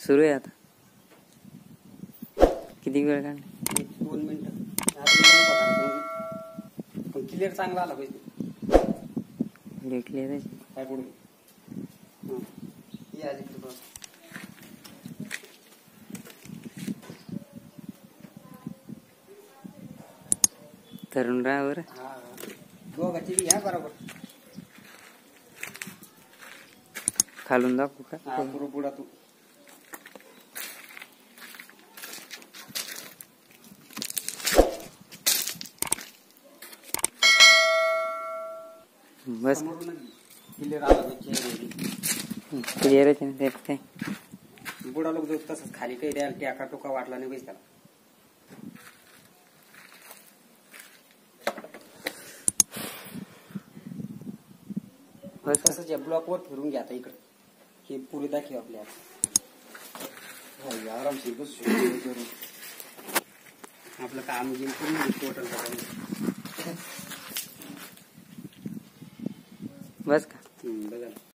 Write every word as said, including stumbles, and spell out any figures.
सुरू आहे आता. किती वेळ काढला? दोन मिनिटं. क्लिअर चांगला आला पाहिजे. क्लिअर आहे काय पुढे या तरुण रावर दोघांची बी घ्या बरोबर. खालून दाखवू का? हा पुढं पुढं तू बस क्लिअर आला पाहिजे. क्लिअरच आहे त्यात काय. बुडा लोक जो तसंच खाली काही द्याल टाका टोका वाटला नाही पाहिजे त्याला. बस तसंच या ब्लॉकवर फिरून घ्या आता इकडे. हे पुढे दाखव आपल्याला. आरामशीर बस आपलं काम घेऊन पूर्ण टोटल बस का? बघा